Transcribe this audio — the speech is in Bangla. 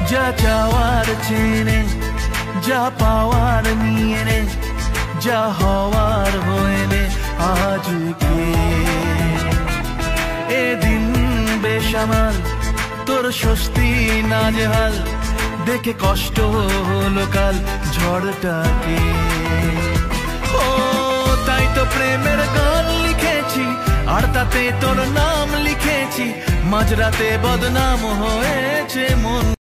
যা চাওয়ার চেনে, যা পাওয়ার নিয়ে নে, যা হওয়ার হয়ে নে আজকে। এদিন বেসামাল, তোর স্বস্তি নাজেহাল, দেখে কষ্ট হলো কাল ঝড়টাকে। ও তাই তো প্রেমের গান লিখেছি, আর তাতে তোর নাম লিখেছি, মাঝরাতে বদনাম হয়েছে মন।